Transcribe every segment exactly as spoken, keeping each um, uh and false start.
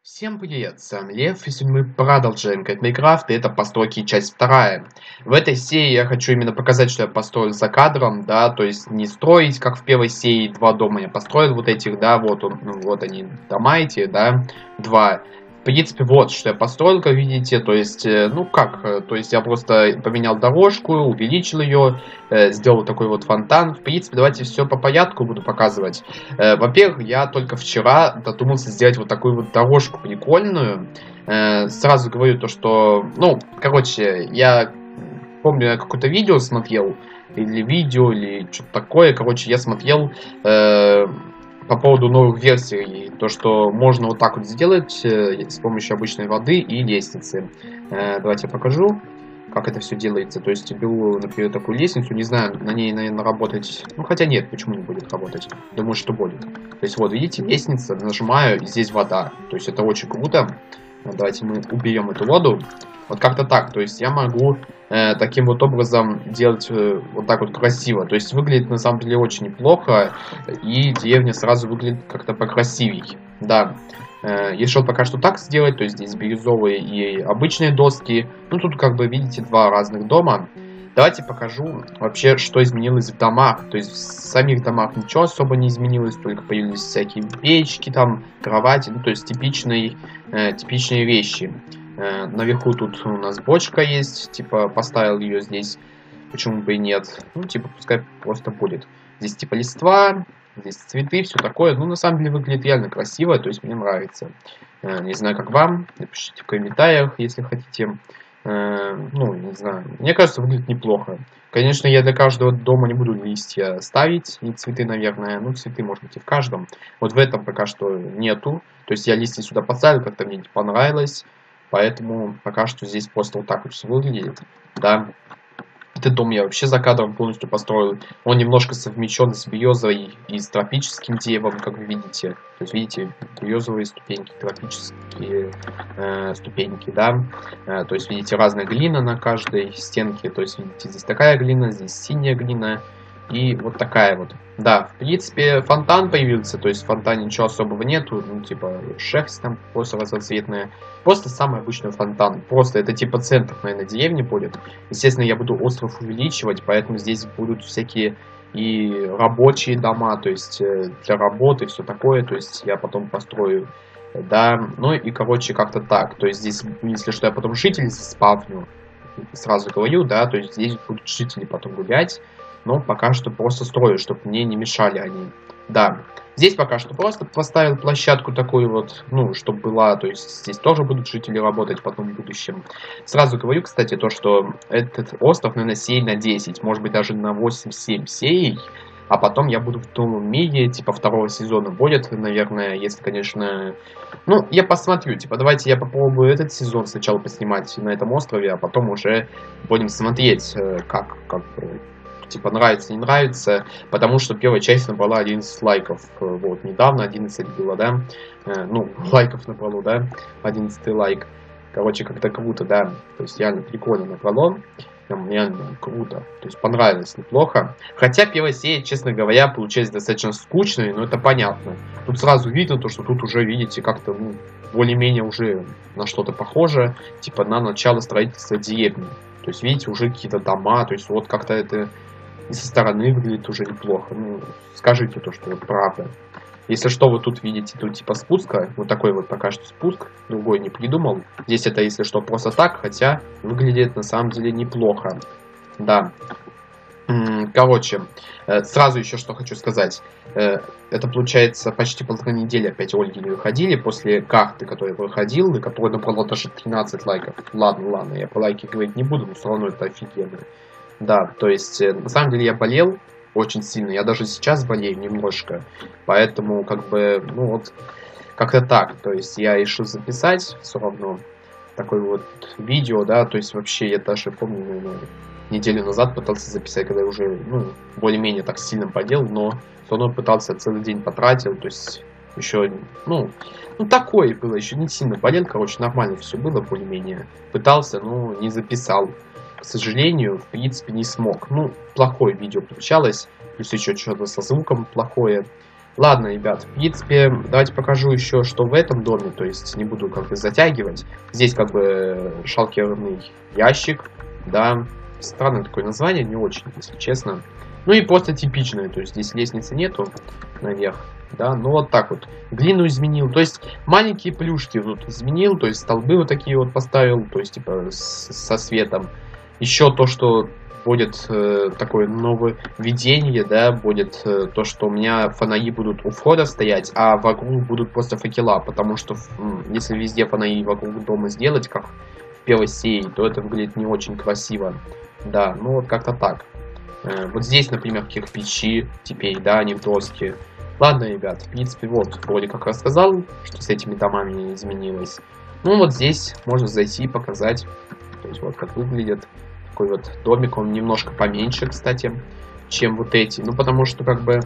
Всем привет, с вами Лев, и сегодня мы продолжаем играть в Майнкрафт, и это постройки часть вторая. В этой серии я хочу именно показать, что я построил за кадром, да, то есть не строить, как в первой серии, два дома я построил вот этих, да, вот он, ну, вот они, дома эти, да, два. В принципе, вот что я построил, как видите, то есть, ну как, то есть я просто поменял дорожку, увеличил ее, э, сделал такой вот фонтан. В принципе, давайте все по порядку буду показывать. Э, Во-первых, я только вчера додумался сделать вот такую вот дорожку прикольную. Э, сразу говорю то, что, ну, короче, я помню, я какое-то видео смотрел, или видео, или что-то такое, короче, я смотрел... Э, по поводу новых версий, то, что можно вот так вот сделать э, с помощью обычной воды и лестницы. Э, давайте я покажу, как это все делается. То есть беру, например, такую лестницу, не знаю, на ней, наверное, работать... Ну, хотя нет, почему не будет работать? Думаю, что будет. То есть вот, видите, лестница, нажимаю, и здесь вода. То есть это очень круто. Давайте мы уберем эту воду. Вот как-то так. То есть я могу э, таким вот образом делать э, вот так вот красиво. То есть выглядит на самом деле очень неплохо. И деревня сразу выглядит как-то покрасивей. Да. Э, если вот пока что так сделать, то есть здесь бирюзовые и обычные доски. Ну тут как бы видите два разных дома. Давайте покажу вообще, что изменилось в домах. То есть в самих домах ничего особо не изменилось, только появились всякие печки, там, кровати, ну то есть типичные, э, типичные вещи. Э, наверху тут у нас бочка есть, типа поставил ее здесь, почему бы и нет. Ну типа пускай просто будет. Здесь типа листва, здесь цветы, все такое. Ну на самом деле выглядит реально красиво, то есть мне нравится. Э, не знаю как вам, напишите в комментариях, если хотите. Ну, не знаю. Мне кажется, выглядит неплохо. Конечно, я для каждого дома не буду листья ставить. И цветы, наверное. Ну, цветы, может быть, и в каждом. Вот в этом пока что нету. То есть я листья сюда поставил, как-то мне не понравилось. Поэтому пока что здесь просто вот так вот все выглядит. Да. Этот дом я вообще за кадром полностью построил. Он немножко совмещен с березой и с тропическим деревом, как вы видите. То есть, видите, березовые ступеньки, тропические э, ступеньки, да. Э, то есть, видите, разная глина на каждой стенке. То есть, видите, здесь такая глина, здесь синяя глина. И вот такая вот. Да, в принципе, фонтан появился. То есть, в фонтане ничего особого нету. Ну, типа, шерсть там просто разноцветная. Просто самый обычный фонтан. Просто это типа центр, наверное, деревни будет. Естественно, я буду остров увеличивать, поэтому здесь будут всякие и рабочие дома, то есть для работы, все такое. То есть я потом построю, да. Ну и, короче, как-то так. То есть здесь, если что, я потом жителей спавню. Сразу говорю, да, то есть здесь будут жители потом гулять. Но пока что просто строю, чтобы мне не мешали они. Да. Здесь пока что просто поставил площадку такую вот, ну, чтобы была, то есть здесь тоже будут жители работать потом в будущем. Сразу говорю, кстати, то, что этот остров, наверное, серий на десять, может быть, даже на восемь-семь серий. А потом я буду в том мире, типа, второго сезона будет, наверное, если, конечно... Ну, я посмотрю, типа, давайте я попробую этот сезон сначала поснимать на этом острове, а потом уже будем смотреть, как, как типа, нравится, не нравится, потому что первая часть набрала одиннадцать лайков, вот, недавно одиннадцать было, да, э, ну, лайков набрало, да, одиннадцатый лайк, короче, как-то круто, да, то есть реально прикольно набрало, прям реально круто, то есть понравилось неплохо, хотя первая серия, честно говоря, получилась достаточно скучной, но это понятно, тут сразу видно то, что тут уже, видите, как-то, ну, более-менее уже на что-то похоже, типа, на начало строительства деревни, то есть, видите, уже какие-то дома, то есть, вот как-то это... И со стороны выглядит уже неплохо. Ну, скажите то, что вот правда. Если что, вы тут видите, тут типа спуска. Вот такой вот пока что спуск. Другой не придумал. Здесь это, если что, просто так. Хотя выглядит на самом деле неплохо. Да. Короче, сразу еще что хочу сказать. Это получается почти полтора недели опять Ольги не выходили. После карты, которая выходил, и которая набрала даже тринадцать лайков. Ладно, ладно, я по лайке говорить не буду, но все равно это офигенно. Да, то есть, на самом деле я болел очень сильно, я даже сейчас болею немножко, поэтому, как бы, ну вот, как-то так, то есть, я решил записать все равно такое вот видео, да, то есть, вообще, я даже помню, ну, неделю назад пытался записать, когда я уже, ну, более-менее так сильно болел, но все равно пытался, целый день потратил, то есть, еще, ну, ну, такое было, еще не сильно болел, короче, нормально все было, более-менее, пытался, но не записал. К сожалению, в принципе, не смог. Ну, плохое видео получалось. Плюс еще что-то со звуком плохое. Ладно, ребят, в принципе, давайте покажу еще, что в этом доме, то есть не буду как бы затягивать. Здесь как бы шалкерный ящик, да, странное такое название, не очень, если честно. Ну и просто типичное, то есть здесь лестницы нету наверх, да, ну вот так вот. Глину изменил, то есть маленькие плюшки вот изменил, то есть столбы вот такие вот поставил, то есть типа с, со светом. Еще то, что будет э, такое нововведение, да, будет э, то, что у меня фонари будут у входа стоять, а вокруг будут просто факела, потому что м, если везде фонари вокруг дома сделать, как в первой серии, то это выглядит не очень красиво. Да, ну вот как-то так. Э, вот здесь, например, кирпичи теперь, да, не доски. Ладно, ребят, в принципе, вот, вроде как рассказал, что с этими домами изменилось. Ну вот здесь можно зайти и показать, то есть вот как выглядит. Такой вот домик, он немножко поменьше, кстати, чем вот эти. Ну, потому что, как бы,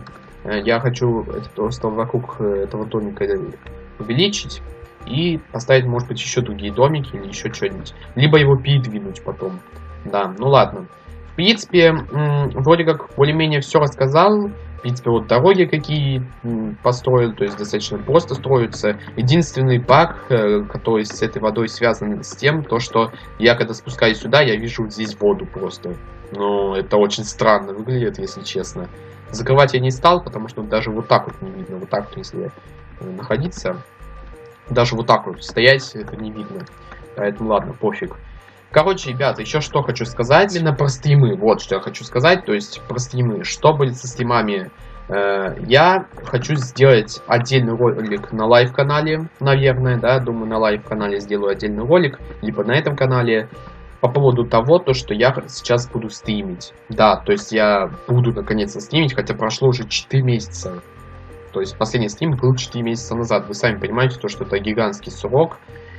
я хочу это просто вокруг этого домика увеличить и поставить, может быть, еще другие домики или еще что-нибудь. Либо его передвинуть потом. Да, ну ладно. В принципе, вроде как более-менее все рассказал. В принципе, вот дороги какие построил, то есть достаточно просто строятся. Единственный баг, который с этой водой связан с тем, то что я когда спускаюсь сюда, я вижу вот здесь воду просто. Но это очень странно выглядит, если честно. Закрывать я не стал, потому что даже вот так вот не видно. Вот так вот, если находиться, даже вот так вот стоять, это не видно. Поэтому ладно, пофиг. Короче, ребята, еще что хочу сказать. Именно про стримы. Вот что я хочу сказать. То есть про стримы. Что будет со стримами? Э, я хочу сделать отдельный ролик на лайв-канале. Наверное, да. Думаю, на лайв-канале сделаю отдельный ролик. Либо на этом канале. По поводу того, то, что я сейчас буду стримить. Да, то есть я буду наконец-то стримить. Хотя прошло уже четыре месяца. То есть последний стрим был четыре месяца назад. Вы сами понимаете, то, что это гигантский срок.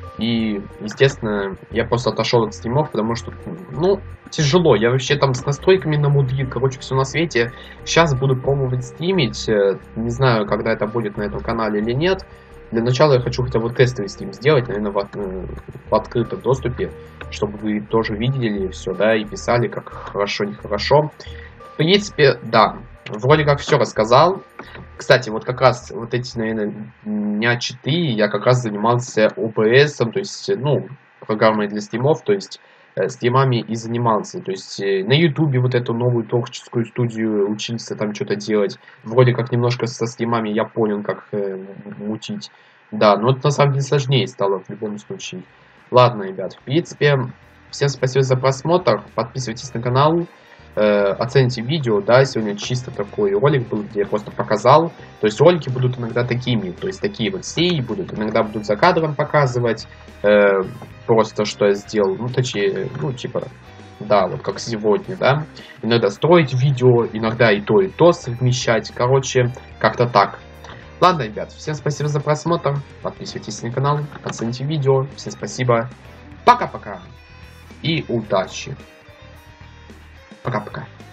И, естественно, я просто отошел от стримов, потому что, ну, тяжело. Я вообще там с настройками намудрил, короче, все на свете. Сейчас буду пробовать стримить. Не знаю, когда это будет на этом канале или нет. Для начала я хочу хотя бы тестовый стрим сделать, наверное, в, в открытом доступе, чтобы вы тоже видели все, да, и писали, как хорошо, нехорошо. В принципе, да. Вроде как все рассказал. Кстати, вот как раз вот эти, наверное, дня четыре я как раз занимался о бэ эс, то есть, ну, программой для стримов, то есть э, стримами и занимался. То есть э, на ютубе вот эту новую творческую студию учился там что-то делать. Вроде как немножко со стримами я понял, как э, мутить. Да, но это на самом деле сложнее стало в любом случае. Ладно, ребят, в принципе, всем спасибо за просмотр. Подписывайтесь на канал. Оцените видео, да, сегодня чисто такой ролик был, где я просто показал, то есть ролики будут иногда такими, то есть такие вот серии будут, иногда будут за кадром показывать, э, просто что я сделал, ну, точнее, ну, типа, да, вот как сегодня, да, иногда строить видео, иногда и то, и то совмещать, короче, как-то так. Ладно, ребят, всем спасибо за просмотр, подписывайтесь на канал, оцените видео, всем спасибо, пока-пока и удачи. Пока-пока.